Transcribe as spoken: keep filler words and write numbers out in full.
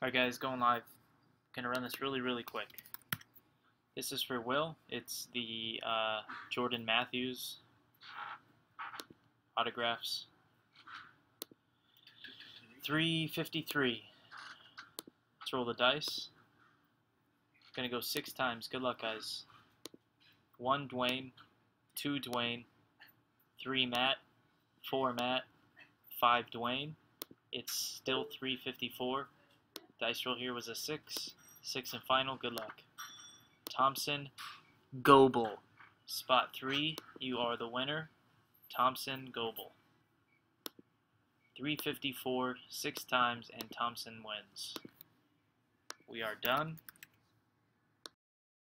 Alright guys, going live. Gonna run this really, really quick. This is for Will. It's the uh, Jordan Matthews autographs. three fifty-three. Let's roll the dice. Gonna go six times. Good luck, guys. One Dwayne, two Dwayne, three Matt, four Matt, five Dwayne. It's still three fifty-four. Dice roll here was a six. Six and final. Good luck. Thompson Goebel. Spot three. You are the winner. Thompson Goebel. three fifty-four, six times, and Thompson wins. We are done.